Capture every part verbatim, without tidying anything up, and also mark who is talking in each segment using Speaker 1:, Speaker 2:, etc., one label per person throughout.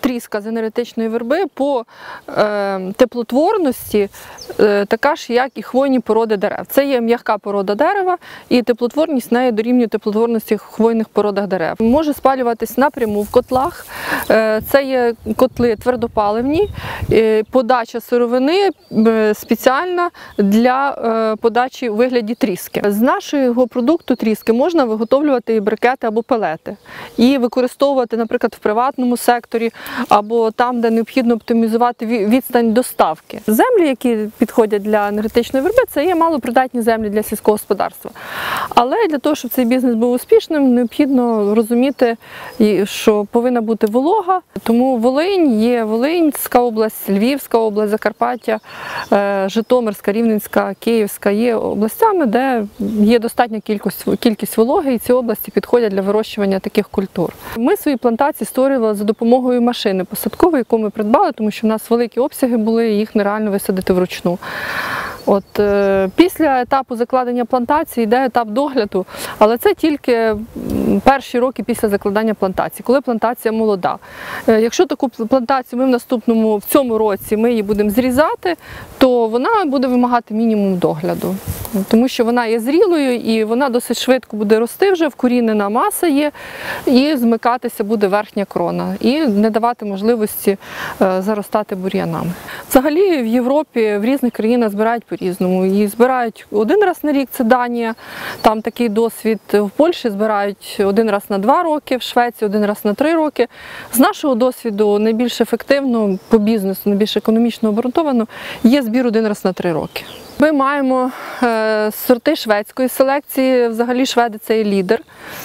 Speaker 1: тріска з енергетичної верби по е, теплотворності е, така ж, як і хвойні породи дерев. Це є м'яка порода дерева, і теплотворність неї дорівнює теплотворності в хвойних породах дерев. Може спалюватись напряму в котлах. Е, це є котли твердопаливні, е, подача сировини е, спеціальна для е, подачі у вигляді тріски. З нашого продукту тріски можна виготовлювати і брикети або пелети. І використовувати, наприклад, в приватному секторі, або там, де необхідно оптимізувати відстань доставки. Землі, які підходять для енергетичної верби, це є малопридатні землі для сільського господарства. Але для того, щоб цей бізнес був успішним, необхідно розуміти, що повинна бути волога. Тому Волинь є Волинська область, Львівська область, Закарпаття, Житомирська, Рівненська, Київська є областями, де є достатня кількість, кількість вологи, і ці області підходять для вирощування таких культур. Ми свої плантації створювали за допомогою машини посадкової, яку ми придбали, тому що в нас великі обсяги були, і їх нереально висадити вручну. От, е, після етапу закладення плантації йде етап догляду, але це тільки перші роки після закладання плантації, коли плантація молода. Е, якщо таку плантацію ми в наступному, в цьому році ми її будемо зрізати, то вона буде вимагати мінімум догляду, тому що вона є зрілою і вона досить швидко буде рости, вже вкорінена маса є, і змикатися буде верхня крона, і не давати можливості е, заростати бур'янами. Взагалі в Європі, в різних країнах збирають по-різному. Її збирають один раз на рік, це Данія, там такий досвід. В Польщі збирають один раз на два роки, в Швеції один раз на три роки. З нашого досвіду найбільш ефективно по бізнесу, найбільш економічно обґрунтовано є збір один раз на три роки. Ми маємо е, сорти шведської селекції, взагалі шведи це є лідер.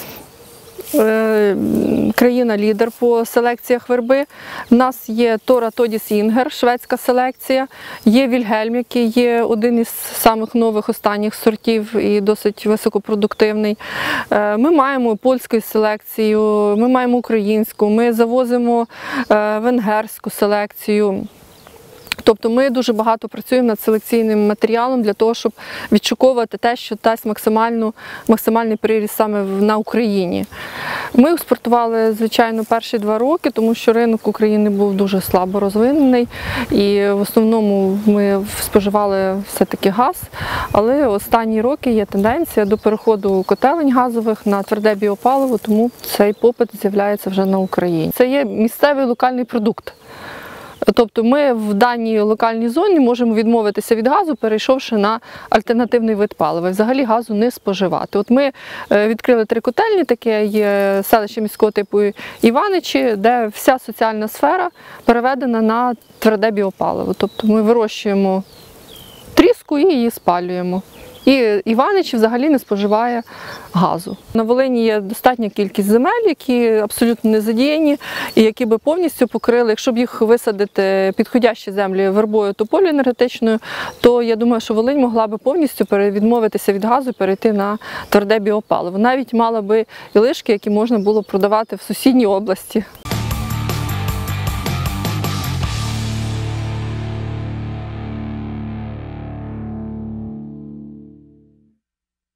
Speaker 1: Країна-лідер по селекціях верби. У нас є Тора Тодіс Інгер, шведська селекція, є Вільгельм, який є один із самих нових останніх сортів і досить високопродуктивний. Ми маємо польську селекцію, ми маємо українську, ми завозимо венгерську селекцію. Тобто ми дуже багато працюємо над селекційним матеріалом для того, щоб відшуковувати те, що дасть максимальну, максимальний приріст саме на Україні. Ми експортували, звичайно, перші два роки, тому що ринок України був дуже слабо розвинений і в основному ми споживали все-таки газ, але останні роки є тенденція до переходу котелень газових на тверде біопаливо, тому цей попит з'являється вже на Україні. Це є місцевий локальний продукт. Тобто ми в даній локальній зоні можемо відмовитися від газу, перейшовши на альтернативний вид палива. Взагалі газу не споживати. От ми відкрили три котельні, таке є селище міського типу Іваничі, де вся соціальна сфера переведена на тверде біопаливо. Тобто ми вирощуємо тріску і її спалюємо. І Іванич взагалі не споживає газу. На Волині є достатня кількість земель, які абсолютно не задіяні, і які би повністю покрили, якщо б їх висадити підходящі землі вербою тополі енергетичною, то я думаю, що Волинь могла би повністю відмовитися від газу і перейти на тверде біопаливо. Навіть мала би і лишки, які можна було продавати в сусідній області.